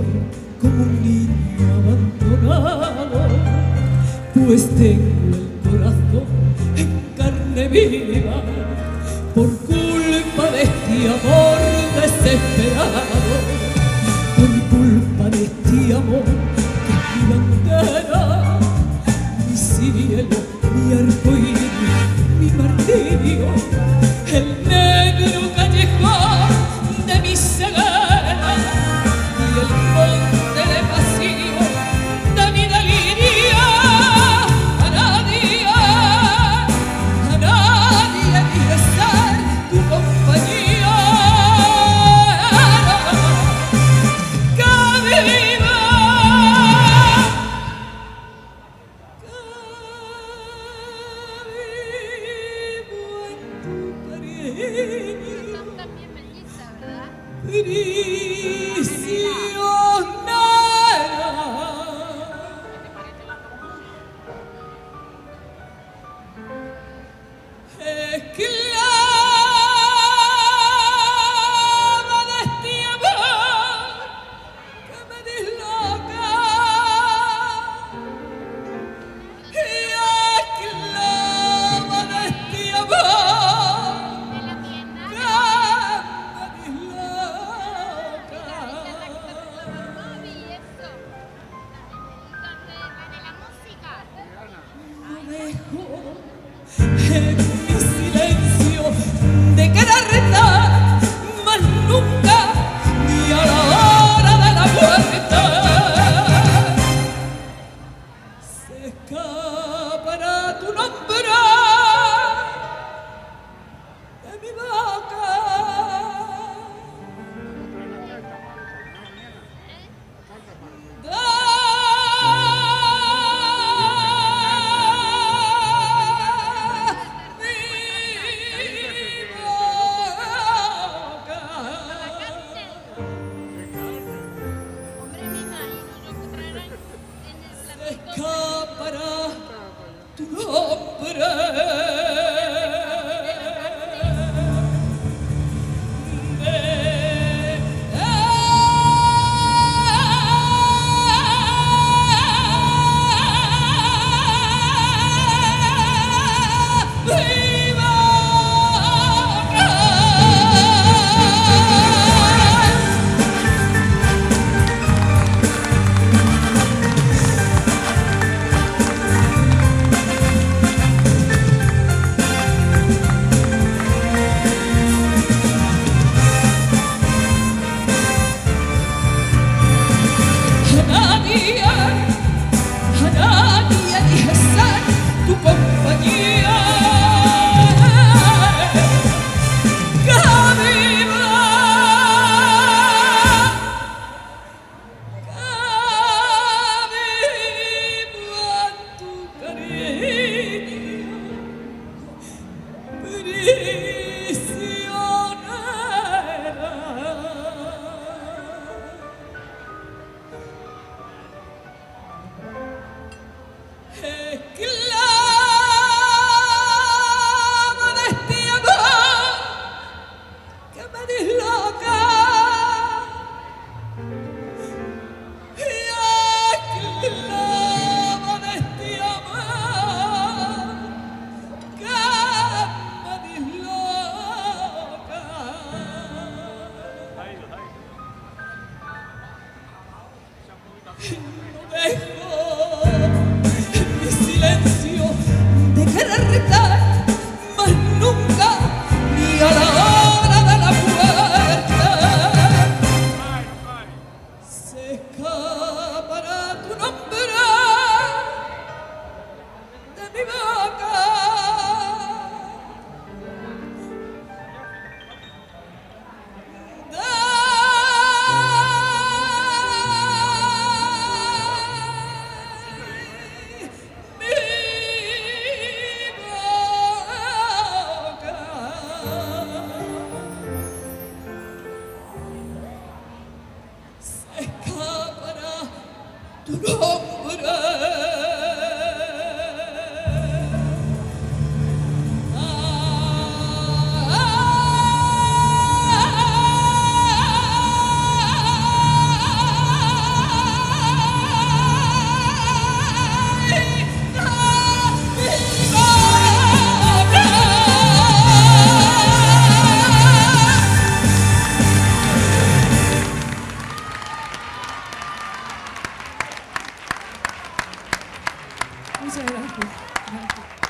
como un niño abandonado, pues tengo el corazón en carne viva por culpa de este amor desesperado, por culpa de este amor que es mi bandera, mi cielo, mi arcoíris, mi martirio, el negro callejón de mi ceguera y el monte de vacío de mi delirio. A nadie dije ser tu compañía. Que viva, También melliza, ¿verdad? en mi silencio de querer retar, mas nunca ni a la hora de la muerte se escapará tu nombre de mi boca. Escapará tu nombre. A nadie dije ser tu compañía. Que viva tu cariño esclava de este amor que me disloca, y esclava de este amor que me disloca. No dejo en mi silencio de querer retar, mas nunca ni a la hora de la muerte se escapará tu nombre de mi boca. Tu nombre. Muchas gracias. Gracias.